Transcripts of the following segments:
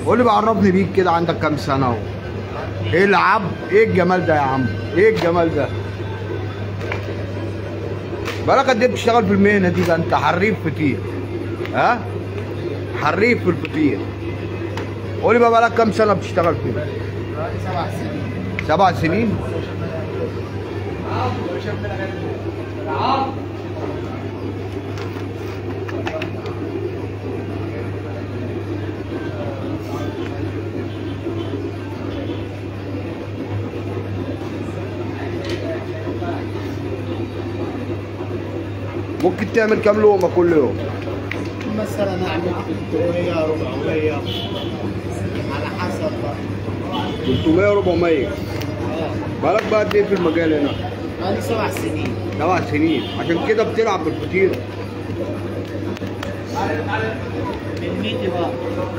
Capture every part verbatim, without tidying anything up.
قول لي بقى، عرفني بيك كده، عندك كام سنه اهو؟ ايه العب، ايه الجمال ده يا عم، ايه الجمال ده؟ بقالك قد ايه بتشتغل في المهنه دي؟ ده انت حريف فطير، ها؟ حريف في الفطير. قول لي بقى، بقالك كام سنه بتشتغل فيه؟ بقالي سبع سنين. سبع سنين؟ ممكن تعمل كام لقمه كل يوم؟ مثلا اعمل ثلاثمية أربعمية على حسب بقى. ثلاثمية أربعمية. اه بقالك بقى قد ايه في المجال هنا؟ بقالي سبع سنين. سبع سنين، عشان كده بتلعب بالفطير. من ميتي بقى.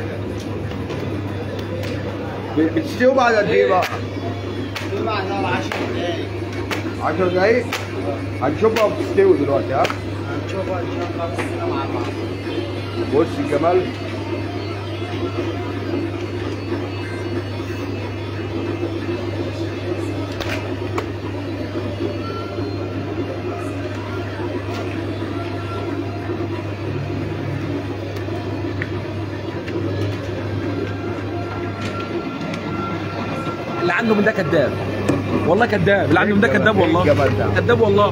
بتستوي بعد قد ايه بقى؟ في بعدها عشر دقايق. عشر دقايق؟ هنشوفها بتستوي دلوقتي، ها؟ هنشوفها ان شاء الله كلنا مع بعض. بص الجمال. اللي عنده من ده كذاب، والله كذاب، اللي عنده من ده كذاب والله، كذاب والله.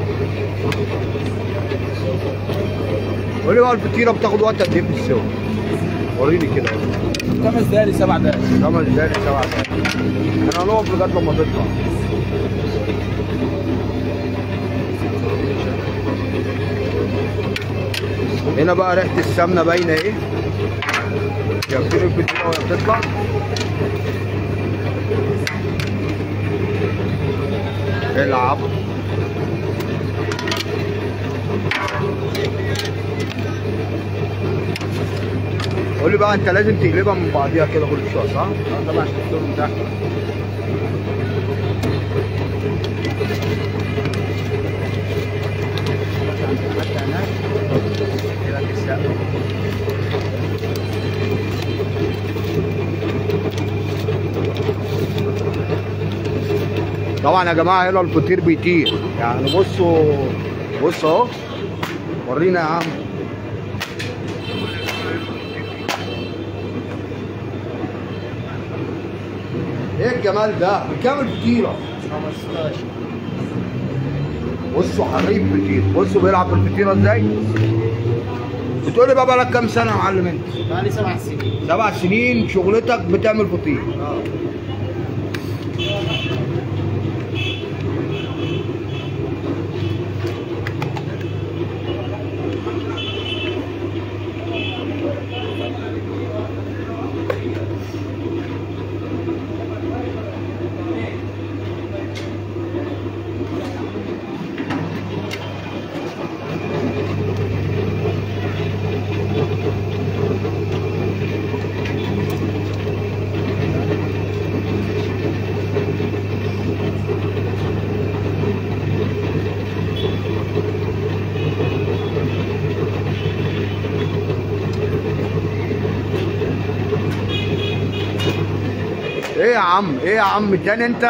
قول لي بقى، الفطيره بتاخد وقت قد ايه في السوا؟ وريني كده. خمس دقايق سبع دقايق. خمس دقايق سبع دقايق. احنا هنقف لغايه لما تطلع. هنا بقى ريحه السمنه باينه ايه؟ شايفين الفطيره وهي بتطلع؟ العب. قول لي بقى، انت لازم تقلبها من بعضيها كده كل شويه، صح؟ اه طبعا، عشان تستوي من تحت. حتى هناك كده في السقف. طبعا يا جماعه هنا الفطير بيطير، يعني بصوا بصوا اهو، ورينا يا عم. ايه الجمال ده؟ بكام الفطيره؟ خمستاشر. بصوا حريف فطير، بصوا بيلعب بالفطيره ازاي؟ بتقول لي بقى بقالك كام سنه يا معلم انت؟ بقالي سبع سنين. سبع سنين شغلتك بتعمل فطير. اه ايه يا عم، ايه يا عم تاني انت؟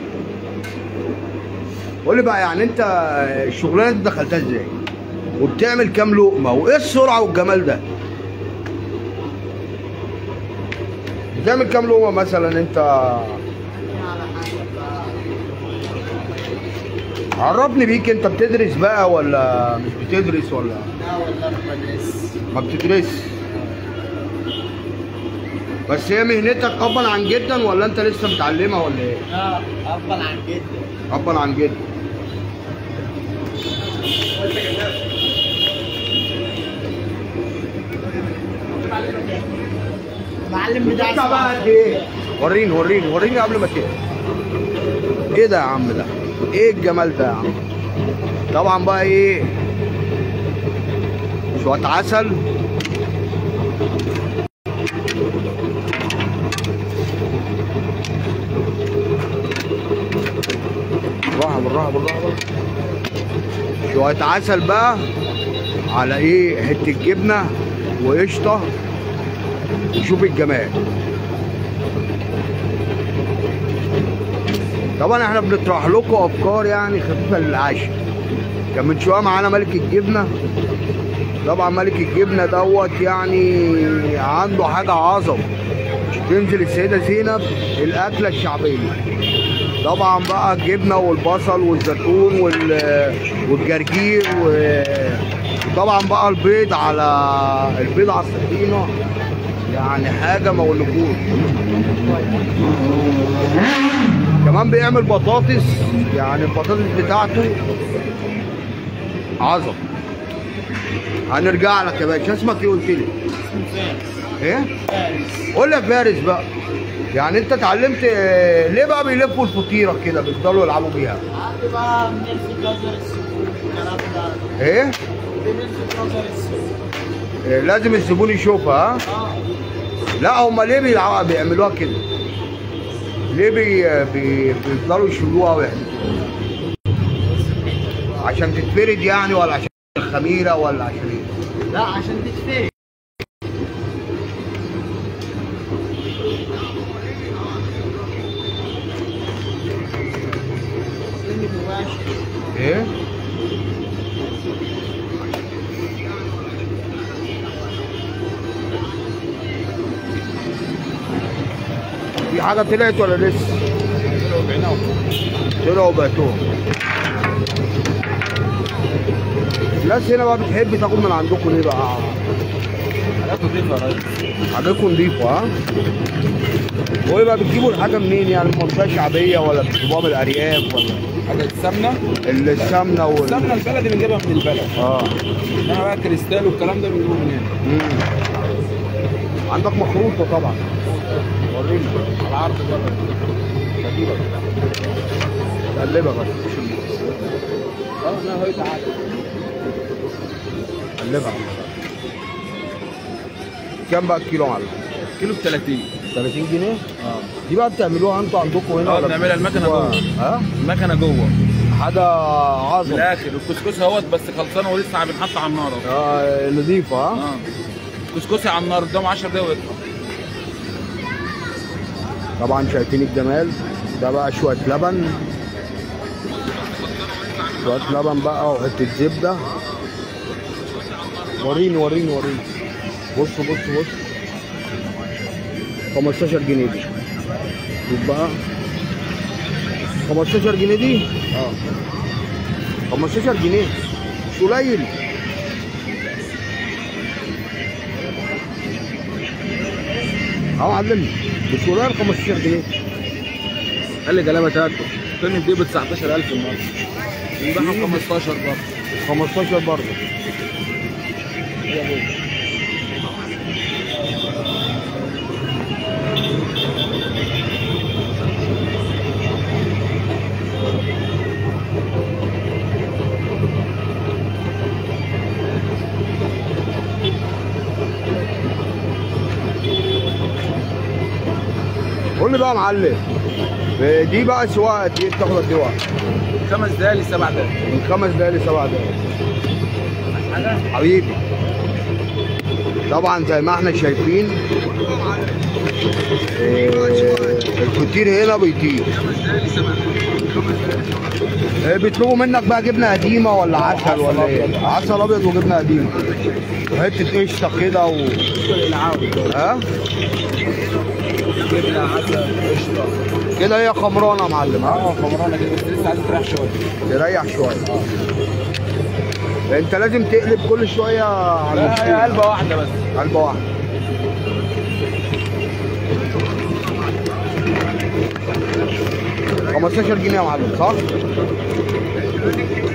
قول لي بقى، يعني انت الشغلانه دي دخلتها ازاي؟ وبتعمل كام لقمه؟ وايه السرعه والجمال ده؟ بتعمل كام لقمه مثلا انت؟ على حسب بقى. عرفني بيك، انت بتدرس بقى ولا مش بتدرس ولا؟ لا والله ما بدرس. ما بتدرس. بس هي مهنتك ابا عن جدا ولا انت لسه متعلمها ولا ايه؟ لا افضل عن جدا. ابا عن جدا. المعلم بتاعي بقى قد ايه؟ وريني وريني وريني قبل ما تقفل. ايه ده يا عم ده؟ ايه الجمال ده يا عم؟ طبعا بقى ايه؟ شوية عسل. بالراحة بالراحة بالراحة. شوية عسل بقى على ايه؟ حتة جبنة وقشطة. شوف الجمال. طبعا احنا بنطرح لكم افكار يعني خفيفه للعشاء. كان من شويه معانا ملك الجبنه. طبعا ملك الجبنه دوت يعني عنده حاجه عظمه. تنزل السيده زينب الاكله الشعبيه. طبعا بقى الجبنه والبصل والزيتون والجرجير، وطبعا بقى البيض على البيض على السكينه، يعني حاجه ما اقولكوش. كمان بيعمل بطاطس، يعني البطاطس بتاعته عظم. هنرجع لك يا باشا. اسمك ايه قلت لي؟ ايه؟ فارس. قول لي يا فارس بقى، يعني انت اتعلمت ليه بقى بيلفوا الفطيره كده بيفضلوا يلعبوا بيها؟ عندي بقى بنلفت نظر السوق الكلام ده. ايه؟ بنلفت نظر السوق. إيه لازم الزبون يشوفها. ها؟ اه. لا هم ليه بيلعبوا بيعملوها كده؟ ليه بي... بي... بيفضلوا يشيلوها ويحدفوها؟ عشان تتفرد يعني، ولا عشان الخميره، ولا عشان ايه؟ لا عشان تتفرد. ايه؟ في حاجة طلعت ولا لسه؟ طلعوا وبعتوهم. الناس هنا بقى بتحب تاكل من عندكم ليه بقى؟ حاجات نضيفه يا ريس. حاجاتكم نضيفة. ها؟ وايه بقى بتجيبوا الحاجة منين؟ يعني من منطقة شعبية ولا بتجيبوها من الأرياف ولا؟ حاجه السمنه السمنة وال السمنه البلدي بنجيبها من البلد. اه. انما بقى الكريستال والكلام ده بنجيبه من هنا. امم عندك مخروطة طبعا. وريني على عرض بره. تقلبها تقلبها بس. اه لا هي تعالى. قلبها. كام بقى الكيلو يا معلم؟ كيلو ب ثلاثين. ثلاثين جنيه؟ اه. دي بقى بتعملوها انتوا عندكم هنا اه ولا بنعملها المكنه جوه. ها؟ المكنه جوه. حاجة عظمة. في الاخر الكسكسي اهوت بس خلصانه ولسه بنحط على النار اهو. اه نضيفة. ها؟ اه كسكسي على النار قدامه عشر دقايق ويطلع. طبعا شايفين الجمال ده بقى. شوية لبن، شوية لبن بقى وحتة زبدة. وريني وريني وريني. بص بص بص. خمستاشر جنيه دي. شوف بقى. خمستاشر جنيه دي؟ اه. خمستاشر جنيه مش قليل. اه معلم مش قليل خمستاشر جنيه. قال لي جلابه تاكل. تاني دي ب تسعتاشر ألف النهارده. يبقى خمستاشر برضه. خمستاشر برضه. يا ابوي. قول لي بقى يا معلم، دي بقى سواقه دي بتاخد قد ايه وقت؟ خمس دقايق لسبع دقايق. من خمس دقايق لسبع دقايق. حبيبي. طبعا زي ما احنا شايفين إيه الفطير هنا بيطير. إيه بيطلبوا منك بقى جبنه قديمه ولا عسل ولا ايه؟ عسل ابيض وجبنه قديمه وحته قشطه كده و ها؟ جبنه عسل قشطه كده هي خمرانه يا معلم. ها؟ اه خمرانه كده بس لسه عايزه تريح شويه. تريح شويه. اه. انت لازم تقلب كل شويه على لا هي قلبه واحده بس. قلبه واحده. خمستاشر جنيه يا معلم صح؟